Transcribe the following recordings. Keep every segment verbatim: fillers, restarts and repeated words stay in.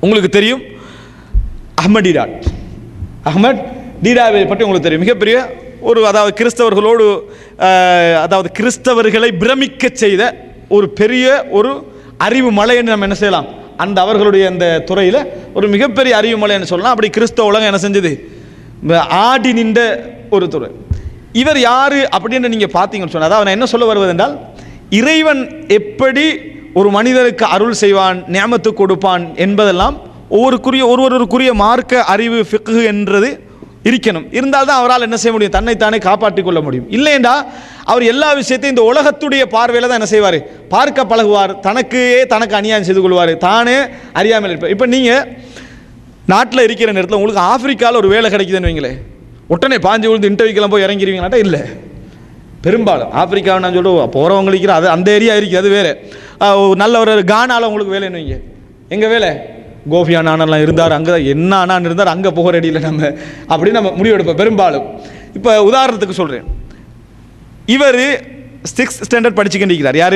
உங்களுக்கு தெரியும் அஹ்மத் டீடாட். அஹ்மத் டீடாவை பற்றி உங்களுக்கு தெரியும். மிகப்பெரிய ஒரு அதாவது கிறிஸ்தவர்களோடு அதாவது கிறிஸ்தவர்களை பிரமிக்க செய்த ஒரு பெரிய ஒரு அறிவு மலைன்னு நம்ம என்ன செய்யலாம், அந்த அவர்களுடைய அந்த துறையில் ஒரு மிகப்பெரிய அறிவு மலைன்னு சொல்லலாம். அப்படி கிறிஸ்தவ உலகம் என்ன செஞ்சது, ஆடி நின்ற ஒரு துறை. இவர் யார் அப்படின்னு நீங்கள் பார்த்தீங்கன்னு சொன்னால், அதாவது நான் என்ன சொல்ல வருவது என்றால், இறைவன் எப்படி ஒரு மனிதருக்கு அருள் செய்வான், நியமத்து கொடுப்பான் என்பதெல்லாம் ஒவ்வொருக்குரிய ஒருவருக்குரிய மார்க்க அறிவு ஃபிக்ஹ் என்றது இருக்கணும். இருந்தால்தான் அவரால் என்ன செய்ய முடியும், தன்னைத்தானே காப்பாற்றிக் கொள்ள முடியும். இல்லைண்டா அவர் எல்லா விஷயத்தையும் இந்த உலகத்துடைய பார்வையில் தான் என்ன செய்வார், பார்க்க பழகுவார், தனக்கே தனக்கு அநியாயம் செய்து கொள்வார், தானே அறியாமல் இருப்பார். இப்போ நீங்கள் நாட்டில் இருக்கிற நேரத்தில் உங்களுக்கு ஆப்பிரிக்காவில் ஒரு வேலை கிடைக்குதுன்னு வைங்களேன், உடனே பாஞ்சு விழுந்து இன்டர்வியூக்கெல்லாம் போய் இறங்கிடுவீங்களாட்டா? இல்லை. பெரும்பாலும் ஆப்பிரிக்காவை நான் சொல்லுவோம் போகிறவங்களுக்கு அது அந்த ஏரியா இருக்குது, அது வேறு. நல்ல ஒரு கானாவில் உங்களுக்கு வேலைன்னு வைங்க, எங்கள் வேலை கோஃபி அண்ணானெல்லாம் இருந்தார், அங்கே என்ன அண்ணான் இருந்தார், அங்கே போக ரெடியில் நம்ம அப்படின்னு நம்ம முடிவெடுப்போம் பெரும்பாலும். இப்போ உதாரணத்துக்கு சொல்கிறேன், இவர் சிக்ஸ்த் ஸ்டாண்டர்ட் படிச்சுக்கின்றிருக்கிறார். யார்?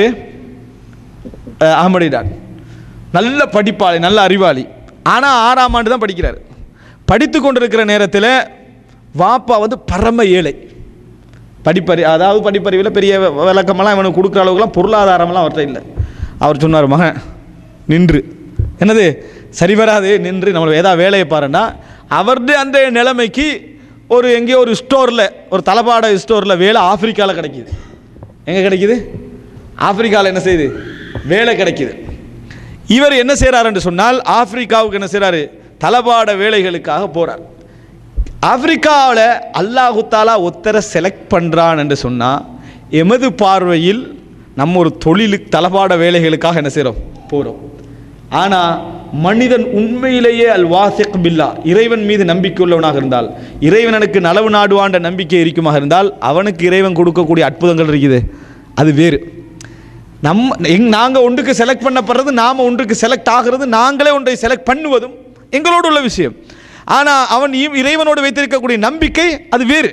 அஹ்மத் டீடாட். நல்ல படிப்பாளி, நல்ல அறிவாளி. ஆனால் ஆறாம் ஆண்டு தான் படிக்கிறார். படித்து கொண்டிருக்கிற நேரத்தில் வாப்பா வந்து பரம ஏழை, படிப்பறி அதாவது படிப்பறிவில் பெரிய விளக்கமெல்லாம் இவனுக்கு கொடுக்குற அளவுக்குலாம் பொருளாதாரமெல்லாம் அவர்கிட்ட இல்லை. அவர் சொன்னார், மகன் நின்று என்னது சரி வராது, நின்று நம்மளை ஏதாவது வேலையை பாருன்னா, அவருடைய அந்த நிலைமைக்கு ஒரு எங்கேயோ ஒரு ஸ்டோரில், ஒரு தளபாட ஸ்டோரில் வேலை ஆப்பிரிக்காவில் கிடைக்கிது. எங்கே கிடைக்கிது? ஆப்பிரிக்காவில் என்ன செய்யுது, வேலை கிடைக்கிது. இவர் என்ன செய்கிறாருன்னு சொன்னால், ஆப்பிரிக்காவுக்கு என்ன செய்கிறாரு, தளபாட வேலைகளுக்காக போகிறார். ஆப்பிரிக்காவில் அல்லாஹு தாலா ஒத்தரை செலக்ட் பண்ணுறான் என்று சொன்னால், எமது பார்வையில் நம்ம ஒரு தொழிலுக்கு தளபாட வேலைகளுக்காக என்ன செய்கிறோம், போகிறோம். ஆனால் மனிதன் உண்மையிலேயே அல் வாசிக் பில்லா, இறைவன் மீது நம்பிக்கை உள்ளவனாக இருந்தால், இறைவனுக்கு நலவு நாடுவான்ற நம்பிக்கை இருக்குமாக இருந்தால், அவனுக்கு இறைவன் கொடுக்கக்கூடிய அற்புதங்கள் இருக்குது, அது வேறு. நம் எங் நாங்கள் ஒன்றுக்கு செலக்ட் பண்ணப்படுறது, நாம் ஒன்றுக்கு செலக்ட் ஆகிறது, நாங்களே ஒன்றை செலக்ட் பண்ணுவதும் எங்களோடு உள்ள விஷயம். ஆனால் அவன் இறைவனோடு வைத்திருக்கக்கூடிய நம்பிக்கை அது வேறு.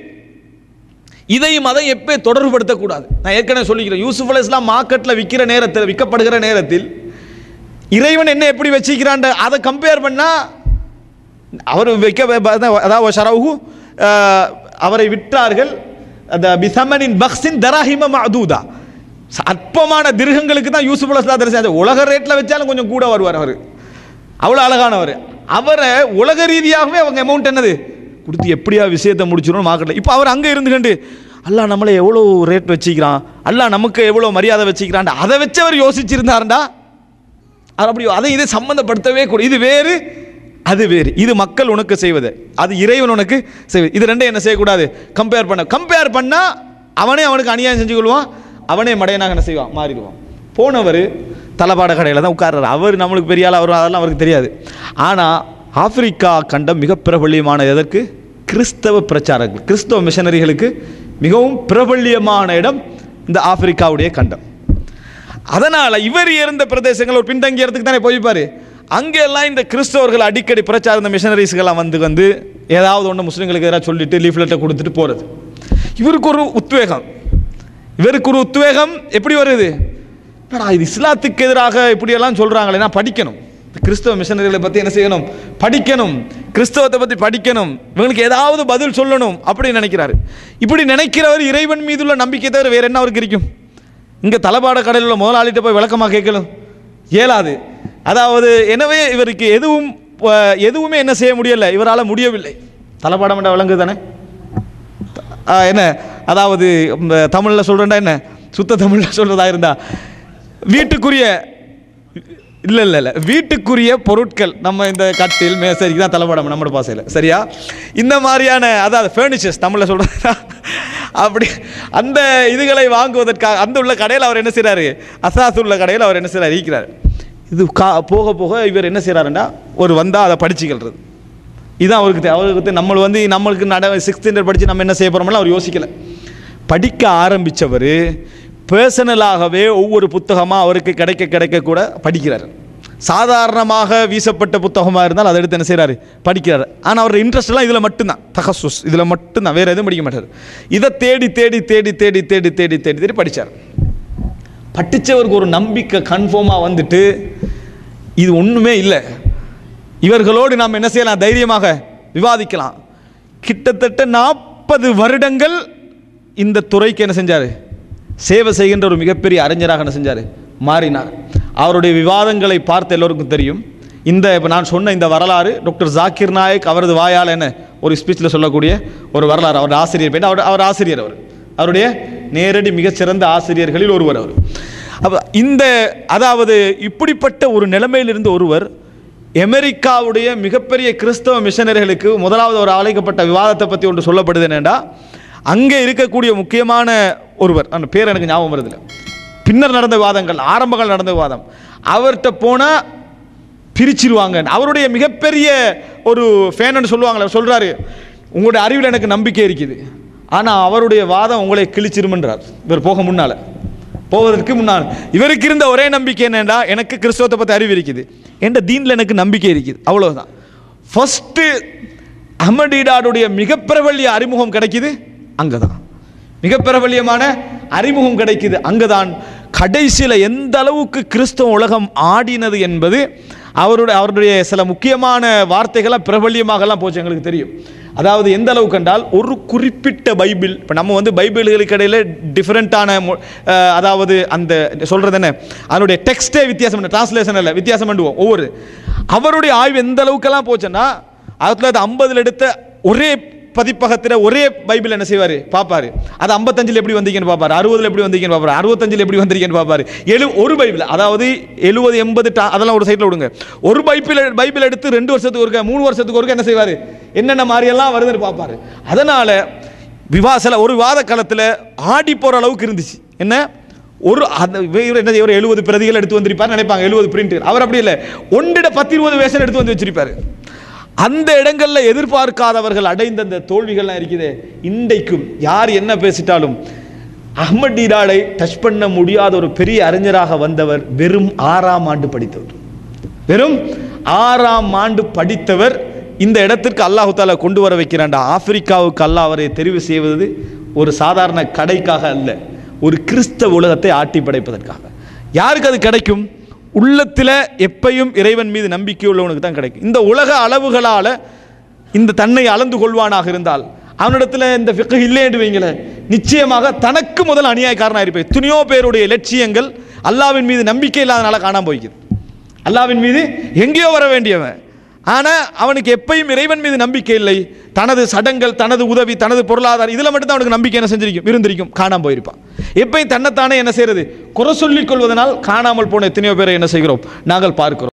இதையும் அதை எப்போ தொடர்புபடுத்தக்கூடாது. நான் ஏற்கனவே சொல்லிக்கிறேன், யூசுப் அலைஹிஸ்ஸலாம் மார்க்கெட்டில் விற்கிற நேரத்தில், விற்கப்படுகிற நேரத்தில் இறைவன் என்ன எப்படி வச்சுக்கிறான் அதை கம்பேர் பண்ணால், அவர் வைக்க அதாவது ஷரவுஹு அவரை விற்றார்கள் அந்த பிசமனின் பக்ஸின் தராஹிம மஅதூதா, அற்பமான திருகங்களுக்கு தான் யூசுப் அலைஹிஸ்ஸலாம் தரிசனம். உலக ரேட்டில் வச்சாலும் கொஞ்சம் கூட வருவார் அவர், அவ்வளோ அழகானவர். அவரை உலக ரீதியாகவே அவங்க அமௌண்ட் என்னது கொடுத்து எப்படியா விஷயத்தை முடிச்சிடணும் மார்க்கெட்டில். இப்போ அவர் அங்கே இருந்துக்கிண்டு அல்லாஹ் நம்மளை எவ்வளோ ரேட் வச்சுக்கிறான், அல்லாஹ் நமக்கு எவ்வளோ மரியாதை வச்சுக்கிறான், அதை வச்சு அவர் யோசிச்சிருந்தாருண்டா அது அப்படி அதை இதை சம்மந்தப்படுத்தவே கூட. இது வேறு, அது வேறு. இது மக்கள் உனக்கு செய்வது, அது இறைவன் உனக்கு செய்வது. இது ரெண்டும் என்ன செய்யக்கூடாது, கம்பேர் பண்ண. கம்பேர் பண்ணால் அவனே அவனுக்கு அநியாயம் செஞ்சு கொள்வான், அவனே மடையனாக என்ன செய்வான், மாறிடுவான். போனவர் தளபாட கடையில் தான் உட்கார்றாரு. அவர் நம்மளுக்கு பெரிய ஆள், அவர் அதெல்லாம் அவருக்கு தெரியாது. ஆனால் ஆப்பிரிக்கா கண்டம் மிக பிரபல்யமான எதற்கு, கிறிஸ்தவ பிரச்சாரங்கள், கிறிஸ்தவ மிஷனரிகளுக்கு மிகவும் பிரபல்யமான இடம் இந்த ஆப்பிரிக்காவுடைய கண்டம். அதனால் இவர் இருந்த பிரதேசங்கள் ஒரு பின்தங்கிய இடத்துக்கு தானே போய்ப்பார். அங்கெல்லாம் இந்த கிறிஸ்தவர்கள் அடிக்கடி பிரச்சாரம், இந்த மிஷனரிஸ்கெல்லாம் வந்து வந்து ஏதாவது ஒன்று முஸ்லீம்களுக்கு எதிராக சொல்லிட்டு லீஃப்லெட்டை கொடுத்துட்டு போகிறது. இவருக்கு ஒரு உத்வேகம், இவருக்கு ஒரு உத்வேகம் எப்படி வருது, இது இஸ்லாத்துக்கு எதிராக இப்படியெல்லாம் சொல்கிறாங்களே, நான் படிக்கணும், கிறிஸ்தவ மிஷனரிகளை பற்றி என்ன செய்யணும், படிக்கணும், கிறிஸ்தவத்தை பற்றி படிக்கணும், இவங்களுக்கு ஏதாவது பதில் சொல்லணும் அப்படின்னு நினைக்கிறாரு. இப்படி நினைக்கிறவர் இறைவன் மீதுள்ள நம்பிக்கை தவிர வேறு என்ன அவருக்கு இருக்கும்? இங்கே தளபாட கடையில் உள்ள முதலாளிகிட்ட போய் விளக்கமாக கேட்கணும், இயலாது. அதாவது எனவே இவருக்கு எதுவும் எதுவுமே என்ன செய்ய முடியலை, இவரால் முடியவில்லை. தளபாடம் என்ற விளங்கு தானே என்ன, அதாவது தமிழில் சொல்கிறேன்டா என்ன, சுத்த தமிழில் சொல்கிறதா இருந்தா வீட்டுக்குரிய இல்லை இல்லை இல்லை வீட்டுக்குரிய பொருட்கள், நம்ம இந்த கட்டில் மேசரிக்கு தான் தளபாடம் நம்மளோட பாசையில், சரியா? இந்த மாதிரியான அதாவது ஃபர்னிச்சர்ஸ் தமிழில் சொல்கிறதா, அப்படி அந்த இதுகளை வாங்குவதற்காக அந்த உள்ள கடையில் அவர் என்ன செய்கிறாரு, அசாஸ் உள்ள கடையில் அவர் என்ன செய்கிறார், இருக்கிறார். இது கா போக போக இவர் என்ன செய்கிறாருன்னா, ஒரு வந்தால் அதை படிச்சுக்கிறது, இதுதான் அவருக்கு அவருக்கு நம்ம வந்து நம்மளுக்கு நட சிக்ஸ்த் ஸ்டாண்டர்ட் படித்து நம்ம என்ன செய்ய போகிறோம்லாம் அவர் யோசிக்கலை. படிக்க ஆரம்பித்தவர் பர்சனலாகவே ஒவ்வொரு புத்தகமாக அவருக்கு கிடைக்க கிடைக்க கூட படிக்கிறார். சாதாரணமாக வீசப்பட்ட புத்தகமாக இருந்தால் அதை எடுத்து என்ன செய்கிறாரு, படிக்கிறார். ஆனால் அவர் இன்ட்ரெஸ்ட்லாம் இதில் மட்டும்தான், தகசுஸ் இதில் மட்டும்தான், வேறு எதுவும் படிக்க மாட்டார். இதை தேடி தேடி தேடி தேடி தேடி தேடி தேடி தேடி படித்தார். படித்தவருக்கு ஒரு நம்பிக்கை கன்ஃபார்மாக வந்துட்டு, இது ஒன்றுமே இல்லை, இவர்களோடு நாம் என்ன செய்யலாம், தைரியமாக விவாதிக்கலாம். கிட்டத்தட்ட நாற்பது வருடங்கள் இந்த துறைக்கு என்ன செஞ்சார், சேவை செய்கின்ற ஒரு மிகப்பெரிய அறிஞராக என்ன செஞ்சார், மாறினார். அவருடைய விவாதங்களை பார்த்து எல்லோருக்கும் தெரியும். இந்த இப்போ நான் சொன்ன இந்த வரலாறு டாக்டர் ஜாக்கிர் நாயக் அவரது வாயால் என்ன ஒரு ஸ்பீச்சில் சொல்லக்கூடிய ஒரு வரலாறு. அவர் ஆசிரியர் பேர், அவர் அவர் ஆசிரியர், அவர் அவருடைய நேரடி மிகச்சிறந்த ஆசிரியர்களில் ஒருவர் அவர். அப்போ இந்த அதாவது இப்படிப்பட்ட ஒரு நிலைமையிலிருந்து ஒருவர் அமெரிக்காவுடைய மிகப்பெரிய கிறிஸ்தவ மிஷனரிகளுக்கு முதலாவது ஒரு அழைக்கப்பட்ட விவாதத்தை பற்றி ஒன்று சொல்லப்படுது. என்னென்னா, அங்கே இருக்கக்கூடிய முக்கியமான ஒருவர், அந்த பேர் எனக்கு ஞாபகம் வருதில்லை, பின்னர் நடந்த விவாதங்கள், ஆரம்பங்கள் நடந்த விவாதம், அவர்கிட்ட போனால் பிரிச்சிருவாங்க. அவருடைய மிகப்பெரிய ஒரு ஃபேன்னு சொல்லுவாங்களே, சொல்கிறாரு, உங்களுடைய அறிவில் எனக்கு நம்பிக்கை இருக்குது, ஆனால் அவருடைய வாதம் உங்களை கிழிச்சிருமன்றார். இவர் போக முன்னால் போவதற்கு முன்னால் இவருக்கு இருந்த ஒரே நம்பிக்கை என்னென்னா, எனக்கு கிறிஸ்தவத்தை பற்றி அறிவு இருக்குது, என்ற தீனில் எனக்கு நம்பிக்கை இருக்குது, அவ்வளோதான். ஃபஸ்ட்டு அஹ்மதீடாவுடைய மிக பிரபல்ய அறிமுகம் கிடைக்குது அங்கே தான், மிக பிரபல்யமான அறிமுகம் கிடைக்குது அங்கே தான். கடைசியில் எந்த அளவுக்கு கிறிஸ்தவ உலகம் ஆடினது என்பது அவருடைய அவருடைய சில முக்கியமான வார்த்தைகள்லாம் பிரபல்யமாகலாம் போச்சு, எங்களுக்கு தெரியும். அதாவது எந்த அளவுக்கு என்றால், ஒரு குறிப்பிட்ட பைபிள், இப்போ நம்ம வந்து பைபிள்களுக்கு இடையில் டிஃப்ரெண்ட்டான, அதாவது அந்த சொல்கிறது என்ன, அதனுடைய டெக்ஸ்டே வித்தியாசம், டிரான்ஸ்லேஷன் இல்லை, வித்தியாசம் பண்ணுவோம் ஒவ்வொரு. அவருடைய ஆய்வு எந்த அளவுக்கெல்லாம் போச்சுன்னா, ஆயிரத்தி தொள்ளாயிரத்தி ஐம்பதில் எடுத்த ஒரே பதிப்பகத்தில் ஒரே பைபிள் என்ன செய்வார் பார்ப்பார், அது ஐம்பத்தஞ்சில் எப்படி வந்தீங்கன்னு பார்ப்பார், அறுபதில் எப்படி வந்தீங்கன்னு பார்ப்பார், அறுபத்தஞ்சில் எப்படி வந்தீங்கன்னு பார்ப்பார். எழு ஒரு பைபிள், அதாவது எழுபது எண்பது அதெல்லாம் ஒரு சைட்டில் விடுங்க, ஒரு பைபிள் பைபிள் எடுத்து ரெண்டு வருஷத்துக்கு ஒருக்க மூணு வருஷத்துக்கு ஒருக்க என்ன செய்வார், என்னென்ன மாதிரியெல்லாம் வருதுன்னு பார்ப்பார். அதனால் விவாசல ஒரு விவாத காலத்தில் ஆடி போகிற அளவுக்கு இருந்துச்சு. என்ன ஒரு என்ன ஒரு எழுபது பிரதிகள் எடுத்து வந்திருப்பார் நினைப்பாங்க, எழுபது பிரிண்ட். அவர் அப்படி இல்லை, ஒன்றிட பத்து இருபது வேஷன் எடுத்து வந்து வச்சிருப்பார். அந்த இடங்களில் எதிர்பார்க்காதவர்கள் அடைந்த அந்த தோல்விகள்லாம் இருக்குது. இன்றைக்கும் யார் என்ன பேசிட்டாலும் அஹ்மதீடாவை டச் பண்ண முடியாத ஒரு பெரிய அறிஞராக வந்தவர் வெறும் ஆறாம் ஆண்டு படித்தவர். வெறும் ஆறாம் ஆண்டு படித்தவர் இந்த இடத்திற்கு அல்லாஹ் தாலா கொண்டு வர வைக்கிறான்டா. ஆப்பிரிக்காவுக்கு அல்லாஹ் அவரை தெரிவு செய்வது ஒரு சாதாரண கடைக்காக அல்ல, ஒரு கிறிஸ்தவ உலகத்தை ஆட்டி படைப்பதற்காக. யாருக்கு அது கிடைக்கும்? உள்ளத்தில் எப்பையும் இறைவன் மீது நம்பிக்கை உள்ளவனுக்கு தான் கிடைக்கும். இந்த உலக அளவுகளால் இந்த தன்னை அளந்து கொள்வானாக இருந்தால், அவனிடத்தில் இந்த ஃபிக்ஹ் இல்லை என்று வைங்கள, நிச்சயமாக தனக்கு முதல் அநியாயக்காரனாக இருப்பேன். எத்தனையோ பேருடைய லட்சியங்கள் அல்லாவின் மீது நம்பிக்கை இல்லாதனால காணாமல் போய்க்குது. அல்லாவின் மீது எங்கேயோ வர வேண்டியவன், ஆனால் அவனுக்கு எப்பையும் இறைவன் மீது நம்பிக்கை இல்லை. தனது சடங்கள், தனது உதவி, தனது பொருளாதாரம், இதில் மட்டும்தான் அவனுக்கு நம்பிக்கை என்ன செஞ்சிருக்கும், இருந்திருக்கும், காணாமல் போயிருப்பான். எப்பயும் தன்னைத்தானே என்ன செய்யறது, குறை சொல்லிக் கொள்வதனால் காணாமல் போன எத்தனையோ பேரை என்ன செய்கிறோம் நாங்கள் பார்க்கிறோம்.